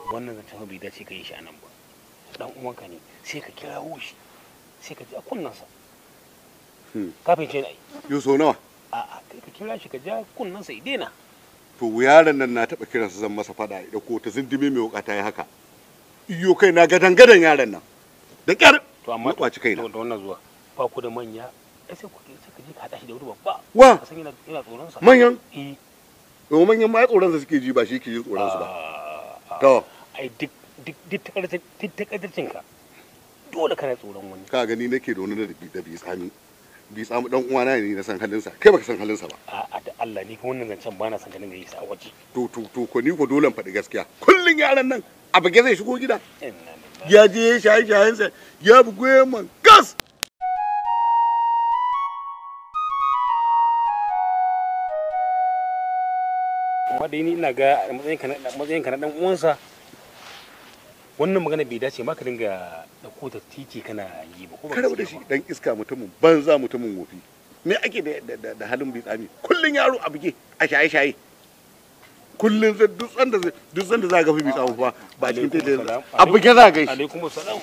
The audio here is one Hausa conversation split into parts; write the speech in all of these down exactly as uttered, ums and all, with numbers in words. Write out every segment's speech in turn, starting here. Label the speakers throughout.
Speaker 1: wannan zancen bai dace ka yi shi anan ba. Dan uwanka ne sai ka kirawo shi sai ka ji a kunnansa. Ka fahimce ni ai.
Speaker 2: Yo so nawa?
Speaker 1: A'a kai ka kira shi ka ja kunnansa ya daina.
Speaker 2: To yaron nan na taɓa kiransa zan masa fada da ko ta zindime mai wuka ta yi haka. Iyo kai na gadan gadan yaron nan. Da kyar.
Speaker 1: To amma
Speaker 2: kwaci kaina.
Speaker 1: da wannan zuwa ba ku da manya ai sai ku sai ka je ka hada shi da wani babba.
Speaker 2: Wa?
Speaker 1: Ka san yana yana tsoron sa.
Speaker 2: Manyan?
Speaker 1: Eh.
Speaker 2: Yo manyan ma tsoron sa suke ji ba shi ke ji tsoron su ba. To
Speaker 1: ai duk duk duk takarcin duk takarcin ka dole kana tsoron wani.
Speaker 2: Ka gani nake da wani da bi da bi tsami. Bi tsami dan uwana ne na san halinsa. Kai baka san halinsa ba.
Speaker 1: A'a da Allah ni ko wannan zancen ba na san ka dinga yi sa a waje.
Speaker 2: To to to ko ni ko dole faɗi gaskiya. Kullun yaran nan a bage zai shigo gida. Ya je shayi shayensa ya bugu man gas.
Speaker 1: Amma dai ni ina ga a matsayin ka na matsayin ka na dan uwansa wannan magana bai dace ma ka dinga dauko ta titi kana yi ba ko ba.
Speaker 2: Ka rabu da shi dan iska mutumin banza mutumin wofi. Me ake da da halin bi tsami? Kullun yaro a buge a shaye shaye. Kullun zai duk sanda duk sanda za ga fi bi tsami fa ba cikin tete a buge za ga shi.
Speaker 1: Alaikum assalam.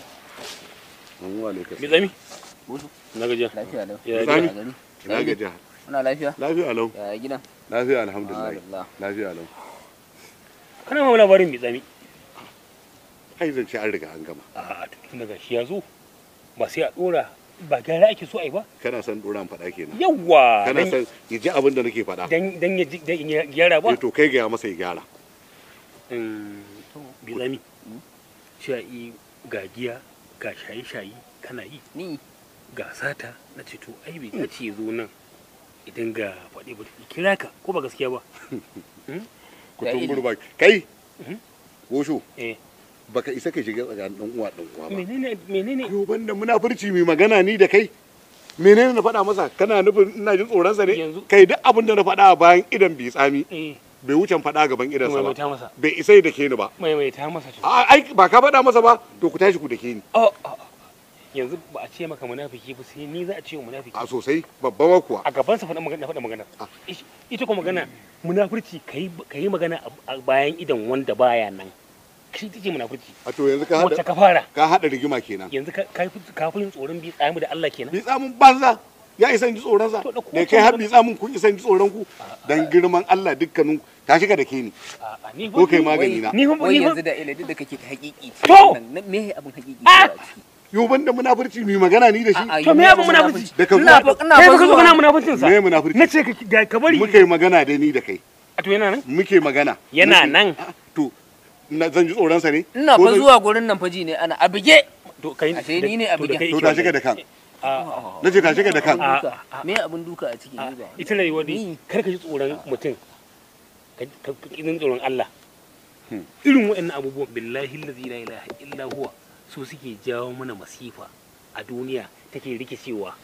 Speaker 2: Wa alaikum.
Speaker 1: Mi tsami?
Speaker 3: Busu.
Speaker 1: Na gajiya.
Speaker 3: Lafiya lau.
Speaker 1: Ya
Speaker 2: Tsami.
Speaker 1: gida.
Speaker 2: Ina gajiya.
Speaker 3: Muna lafiya?
Speaker 2: Lafiya lau.
Speaker 3: Ya gidan?
Speaker 2: Lafiya alhamdulillah.
Speaker 3: Alhamdulillah.
Speaker 2: Lafiya lau.
Speaker 1: Kana ma labarin mi tsami?
Speaker 2: Ai zan ce an riga an gama.
Speaker 1: A'a tun daga shi ya zo ba sai a dora ba gyara ake so ai ba.
Speaker 2: Kana san dora faɗa kenan.
Speaker 1: Yawwa.
Speaker 2: Kana san ya ji abin da nake faɗa.
Speaker 1: Dan dan ya dan ya gyara ba.
Speaker 2: Eh to kai ga masa ya gyara.
Speaker 1: Mm bi tsami. Shi ga giya ga shaye-shaye kana yi.
Speaker 3: Ni
Speaker 1: Ga sata na ce to ai bai dace zo nan idan ga faɗi ba kira ka ko ba gaskiya ba.
Speaker 2: Ku tumbur ba kai.
Speaker 1: Mhm.
Speaker 2: Gosho.
Speaker 1: Eh.
Speaker 2: Baka isa ka shiga tsakanin dan uwa dan uwa ba.
Speaker 1: Menene menene
Speaker 2: Yo banda munafurci mai magana ni da kai. Menene na faɗa masa? Kana nufin ina jin tsoron sa ne?
Speaker 1: Yanzu-
Speaker 2: Kai duk abin da na faɗa bayan idan bi tsami
Speaker 1: eh
Speaker 2: bai wucen faɗa gaban idan sa
Speaker 1: mai
Speaker 2: ba.
Speaker 1: ta masa
Speaker 2: Bai isa da ke ni ba.
Speaker 1: mai mai ta masa to.
Speaker 2: A- Ai ba ka faɗa masa ba to ku tashi ku da ke ni.
Speaker 1: Oh, oh, oh. Yanzu ba a ce maka munafiki ba sai ni za a ce wa munafiki.
Speaker 2: A sosai babba ma kuwa.
Speaker 1: A gaban sa faɗa magana faɗa magana.
Speaker 2: Ah.
Speaker 1: Ish- Ita kuma magana munafurci kai kai magana a bayan idan wanda baya nan. Shi take munafurci.
Speaker 2: A to yanzu ka
Speaker 1: Wacce
Speaker 2: hada
Speaker 1: ka fara?
Speaker 2: ka hada rigima kenan.
Speaker 1: Yanzu ka kai kafin tsoron bi tsamu da Allah kenan.
Speaker 2: Bi tsamin banza ya isa ji tsoron sa.
Speaker 1: To da ko-
Speaker 2: Da kai har bi tsamin kun isa ji tsoron ku. Dan girman Allah dukkanin ta shiga da ke ni.
Speaker 1: A'a ni
Speaker 2: Ko kai magani na.
Speaker 1: Ni fa
Speaker 3: wai
Speaker 1: ni fa
Speaker 3: yanzu da iladi da kake ta hakiki.
Speaker 1: To!
Speaker 3: Me abin hakiki?
Speaker 1: Ah!
Speaker 2: Yo banda munafurci mai magana ni da shi.
Speaker 1: To me abin munafurci?
Speaker 2: Da ka
Speaker 3: Ina
Speaker 2: zo
Speaker 3: fa ina
Speaker 1: kai
Speaker 3: fa
Speaker 1: baka zo
Speaker 3: zuwa.
Speaker 1: kana munafurcin sa.
Speaker 2: me munafurci?
Speaker 1: Nace ka ga- ka bari.
Speaker 2: Muke magana da ni da kai.
Speaker 1: A to yana nan?
Speaker 2: Muke magana.
Speaker 1: Yana
Speaker 2: Muke-
Speaker 1: nan.
Speaker 2: Ah, To na zan ji tsoron sa ne?
Speaker 3: Ina
Speaker 2: Ko
Speaker 3: fa
Speaker 2: zan-
Speaker 3: zuwa gurin nan faji ne ana a bige.
Speaker 1: To kai
Speaker 3: Ashe ni ne a
Speaker 1: to da
Speaker 3: buge.
Speaker 1: kai
Speaker 2: To
Speaker 1: yake
Speaker 2: ta shiga da
Speaker 1: wannan.
Speaker 2: kan.
Speaker 1: A'a.
Speaker 2: Nace ta shiga da kan.
Speaker 1: Ah.
Speaker 3: Duka. Me abin duka a ciki ne ba?
Speaker 1: Ita ne wani
Speaker 3: Ni.
Speaker 1: kar ka ji tsoron mutum. Ka ka idan tsoron Allah.
Speaker 2: Hmm.
Speaker 1: Irin waɗannan abubuwan billahi allazi la ilaha illa huwa su suke jawo mana masifa a duniya take rikicewa.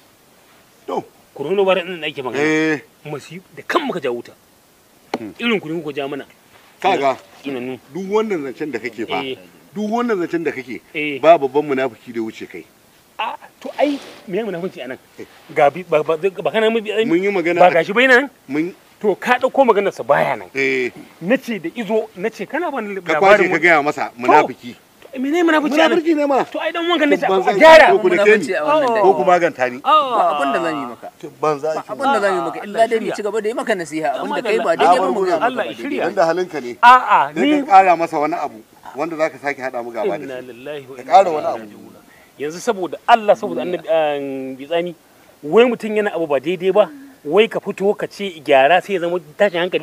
Speaker 2: To
Speaker 1: Coronavirus din da ake magana.
Speaker 2: eh
Speaker 1: Masif da kan muka jawo ta.
Speaker 2: Hmm.
Speaker 1: Irin ku ne kuka ja mana.
Speaker 2: kaga
Speaker 1: Inanu.
Speaker 2: duk wannan zancen da kake fa.
Speaker 1: Eh.
Speaker 2: Duk wannan zancen da kake
Speaker 1: Eh.
Speaker 2: ba babban munafiki da wuce kai.
Speaker 1: A to ai me ya munafunci anan? Ga bi ba ba ba kana mu bi
Speaker 2: Mun yi magana
Speaker 1: ba gashi bai nan.
Speaker 2: mun
Speaker 1: To ka dauko maganar sa baya nan.
Speaker 2: eh
Speaker 1: Nace da izo nace kana ban
Speaker 2: ka kwace ka
Speaker 1: wani-
Speaker 2: gaya masa munafiki.
Speaker 1: To, menene munafunci anan?
Speaker 2: Munafiki ne ma.
Speaker 1: To ai dan wanka nace
Speaker 2: Ban
Speaker 1: a
Speaker 2: zai-
Speaker 1: gyara.
Speaker 2: ko ku da ke ni.
Speaker 3: Munafunci a wannan
Speaker 1: Oh.
Speaker 3: dare.
Speaker 2: Ko ku maganta ni.
Speaker 3: Ba abin da zan yi maka.
Speaker 2: Banza
Speaker 3: Ba
Speaker 2: ki.
Speaker 3: abin da zan yi maka illa dai mu
Speaker 1: shirya.
Speaker 3: ci gaba da yi maka nasiha abin da
Speaker 1: Amma
Speaker 3: kai ba
Speaker 1: da
Speaker 3: daidai
Speaker 2: Allah-
Speaker 3: ba mu ga maka
Speaker 1: Allah
Speaker 3: ba
Speaker 1: ya
Speaker 3: daidai.
Speaker 1: shirya.
Speaker 2: Dan da halinka ne.
Speaker 1: A'a
Speaker 2: Sai
Speaker 1: ni
Speaker 2: ka ƙara masa wani abu wanda zaka sake hada mu gaba da
Speaker 1: inna
Speaker 2: shi.
Speaker 1: lillahi wa
Speaker 2: Ka
Speaker 1: inna
Speaker 2: ƙara wani
Speaker 1: ilaihi
Speaker 2: abu.
Speaker 1: raji'un. Yanzu saboda Allah saboda annabi an bitsani wai mutum yana abu ba daidai ba wai ka fito ka ce gyara sai ya zama tashin hankali.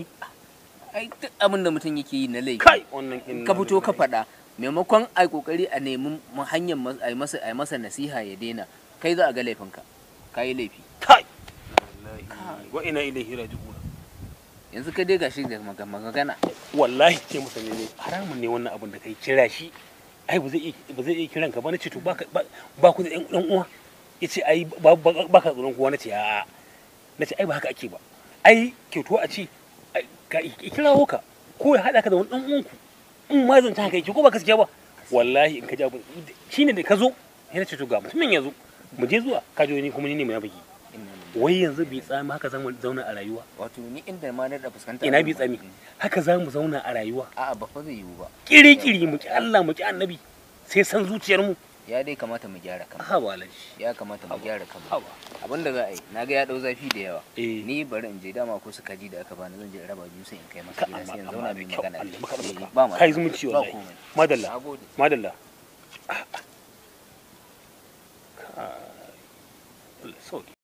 Speaker 3: Ai duk abin da mutum yake yi na laifi.
Speaker 1: Kai wannan inna
Speaker 3: Ka fito ka
Speaker 1: lillahi.
Speaker 3: faɗa maimakon ai kokari a nemi mu- hanyar mas- ai masa ai masa nasiha ya daina kai za a ga laifinka. Ka yi laifi.
Speaker 1: Kai inna lillahi wa inna ilaihi raji'un.
Speaker 3: Yanzu kai dai gashi da maga- magana.
Speaker 1: Wallahi ce masa ne haramun ne wannan abin da kai kira shi ai ba zai iya ba zai iya kiran ka ba nace to ba ba ku da ɗan uwa yace ai ba ba ka tsoron kowa nace a nace ai ba haka ake ba ai kyautu a ce ai, ka kirawo ka ko ya hada ka da wani dan uwanku in ma zan ta haka yake ko ba gaskiya ba wallahi in ka ji abin shine da ka zo sai nace to ga mutumin ya zo mu je zuwa ka jo ni kuma ni ne munafiki wai yanzu bi tsami haka zamu zauna a rayuwa
Speaker 3: wato ni inda ma na da fuskanta
Speaker 1: ina bi tsami haka zamu zauna a rayuwa
Speaker 3: a'a ba fa zai yiwu ba
Speaker 1: kiri-kiri mu ki Allah mu ki annabi sai san zuciyar mu
Speaker 3: ya dai kamata mu gyara kanmu
Speaker 1: ha walaji
Speaker 3: ya kamata mu gyara kanmu
Speaker 1: haba
Speaker 3: abinda za a yi na ga ya dau zafi da yawa
Speaker 1: eh
Speaker 3: ni bari in je dama ko su kaji da aka bani zan je in raba biyu sai in kai masa
Speaker 1: ka
Speaker 3: gida
Speaker 1: amma
Speaker 3: sai in
Speaker 1: amma
Speaker 3: zauna
Speaker 1: da
Speaker 3: mai
Speaker 1: kyau
Speaker 3: magana
Speaker 1: Allah maka
Speaker 3: Eh,
Speaker 1: albarka
Speaker 3: ba ma
Speaker 1: kai zumunci
Speaker 3: ba
Speaker 1: wallahi
Speaker 3: komai
Speaker 1: madalla
Speaker 3: nagode
Speaker 1: madalla ka Allah sauki